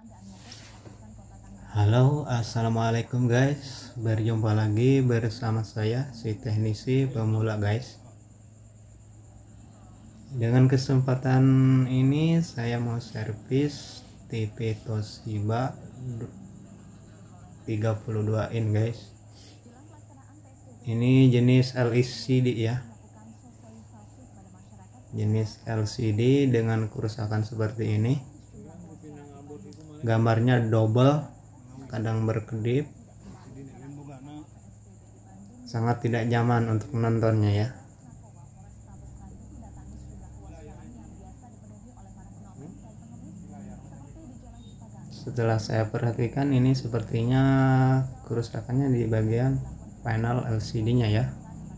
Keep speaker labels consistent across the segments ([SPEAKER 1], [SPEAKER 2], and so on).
[SPEAKER 1] Halo, assalamualaikum guys. Berjumpa lagi bersama saya, si teknisi pemula guys. Dengan kesempatan ini saya mau servis TV Toshiba 32 in guys. Ini jenis LCD ya. Jenis LCD dengan kerusakan seperti ini. Gambarnya double, kadang berkedip, sangat tidak nyaman untuk menontonnya ya. Setelah saya perhatikan, ini sepertinya kerusakannya di bagian panel LCD-nya ya.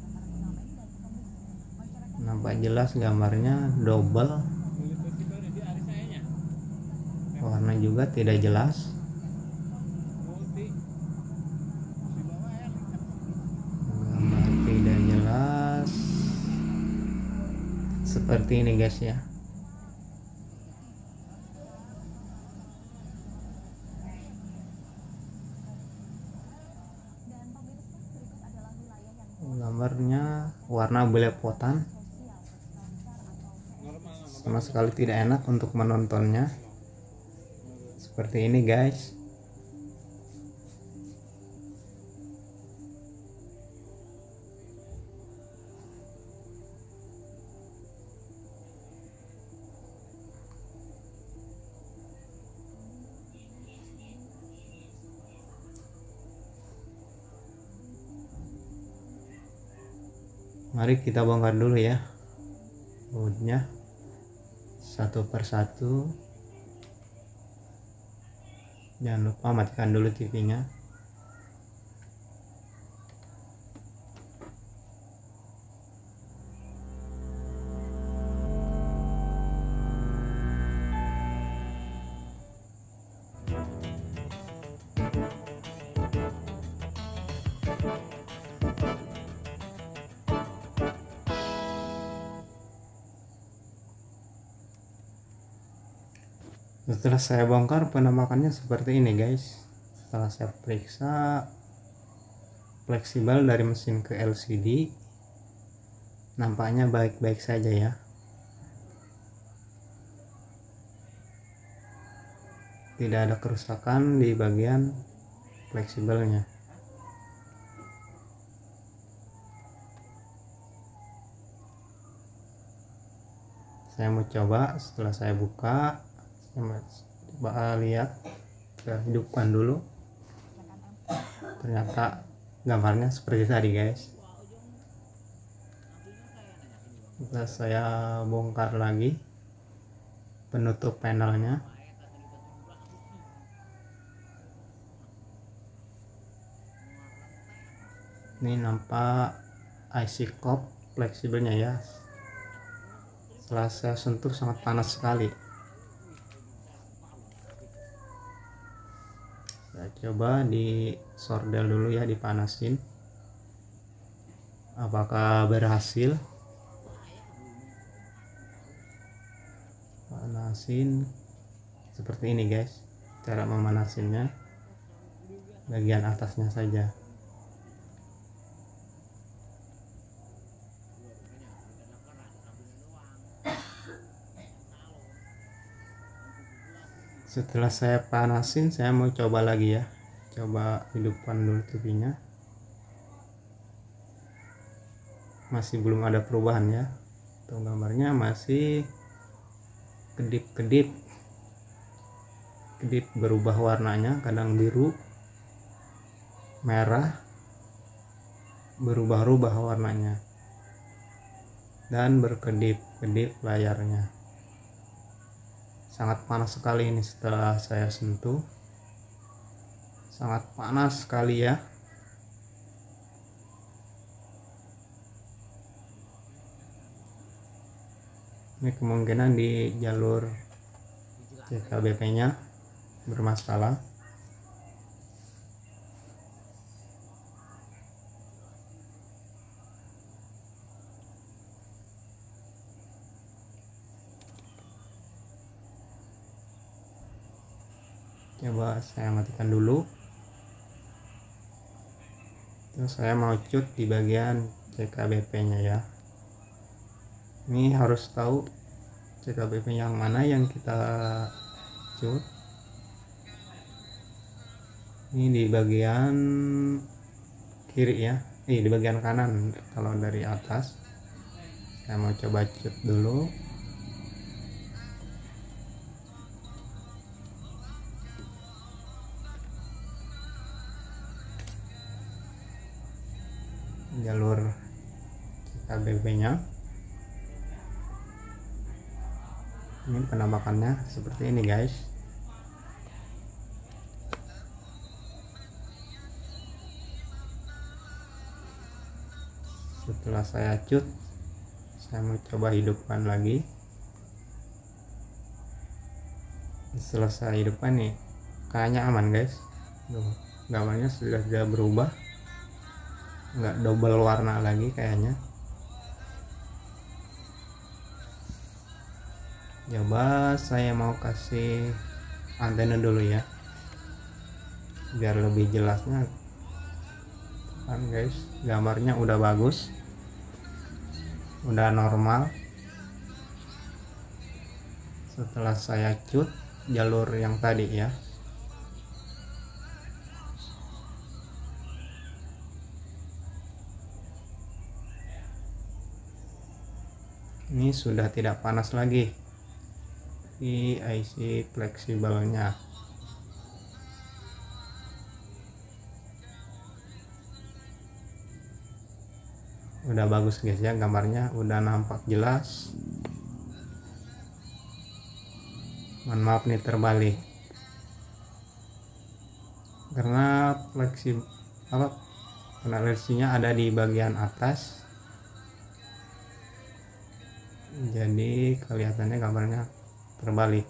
[SPEAKER 1] Nampak jelas gambarnya double, warna juga tidak jelas. Gambar tidak jelas seperti ini guys ya. Gambarnya warna belepotan, sama sekali tidak enak untuk menontonnya. Seperti ini guys. Mari kita bongkar dulu ya bautnya satu persatu. Jangan lupa matikan dulu TV-nya. Setelah saya bongkar, penampakannya seperti ini guys. Setelah saya periksa fleksibel dari mesin ke LCD, nampaknya baik-baik saja ya. Tidak ada kerusakan di bagian fleksibelnya. Saya mau coba, setelah saya buka, coba lihat, kita hidupkan dulu. Ternyata gambarnya seperti tadi guys. Setelah saya bongkar lagi penutup panelnya, ini nampak IC cup fleksibelnya ya. Setelah saya sentuh sangat panas sekali. Saya coba di sordel dulu ya, dipanasin. Apakah berhasil? Panasin seperti ini guys. Cara memanasinnya, bagian atasnya saja. Setelah saya panasin, saya mau coba lagi ya. Coba hidupkan dulu TV-nya. Masih belum ada perubahan ya. Tuh gambarnya masih kedip-kedip. Kedip berubah warnanya, kadang biru, merah, berubah-ubah warnanya. Dan berkedip-kedip layarnya. Sangat panas sekali ini setelah saya sentuh. Sangat panas sekali ya. Ini kemungkinan di jalur CKBP-nya bermasalah. Coba saya matikan dulu. Terus saya mau cut di bagian CKBP nya ya. Ini harus tahu CKBP yang mana yang kita cut. Ini di bagian kiri ya, di bagian kanan kalau dari atas. Saya mau coba cut dulu. Jalur CKBP nya ini penampakannya seperti ini guys. Setelah saya cut, saya mau coba hidupkan lagi. Setelah saya hidupkan nih, kayaknya aman guys. Gambarnya sudah tidak berubah, nggak double warna lagi kayaknya. Coba saya mau kasih antena dulu ya, biar lebih jelasnya kan guys. Gambarnya udah bagus, udah normal. Setelah saya cut jalur yang tadi ya, ini sudah tidak panas lagi di IC fleksibelnya. Udah bagus guys ya, gambarnya udah nampak jelas. Mohon maaf nih terbalik karena penalisinya ada di bagian atas, jadi kelihatannya gambarnya terbalik.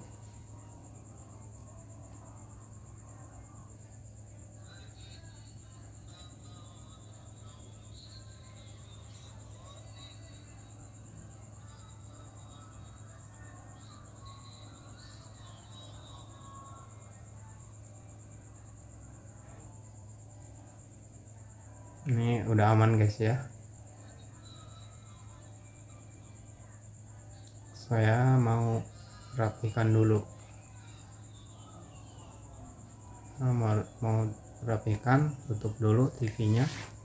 [SPEAKER 1] Ini udah aman guys ya. Saya mau rapikan dulu. Mau rapikan, tutup dulu TV-nya.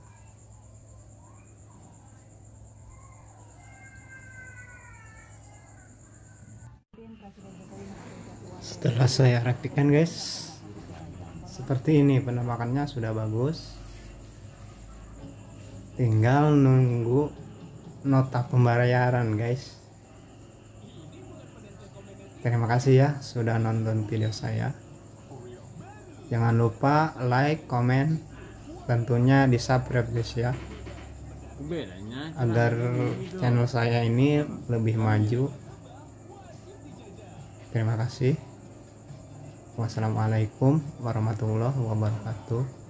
[SPEAKER 1] Setelah saya rapikan guys, seperti ini penampakannya sudah bagus. Tinggal nunggu nota pembayaran guys. Terima kasih ya sudah nonton video saya. Jangan lupa like, komen, tentunya di subscribe guys ya, agar channel saya ini lebih maju. Terima kasih. Wassalamualaikum warahmatullahi wabarakatuh.